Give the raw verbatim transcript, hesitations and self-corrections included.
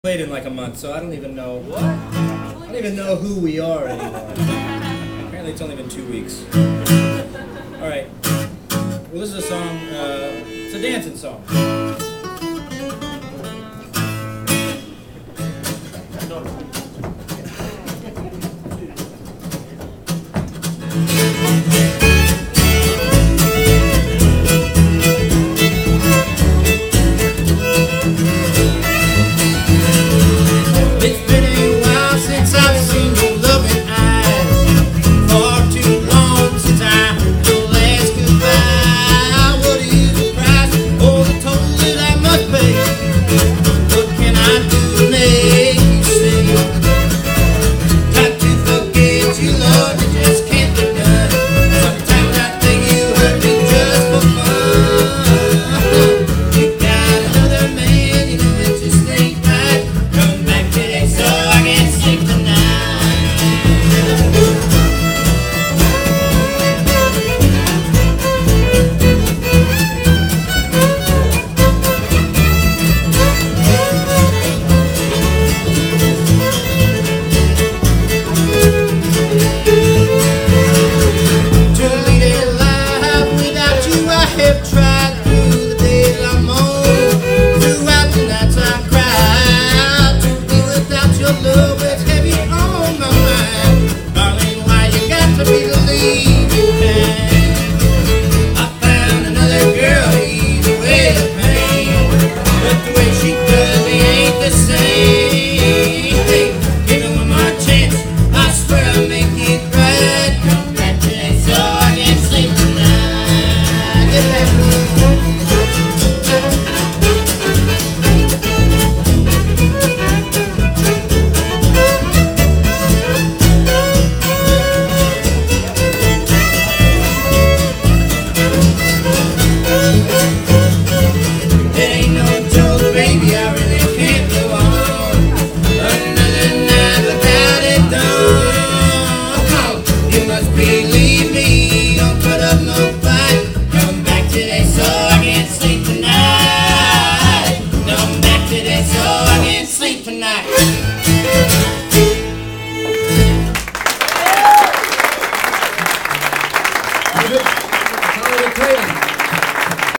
Played in like a month, so I don't even know. What? I don't even know who we are anymore. Apparently, it's only been two weeks. All right. Well, this is a song. Uh, it's a dancing song. Tonight.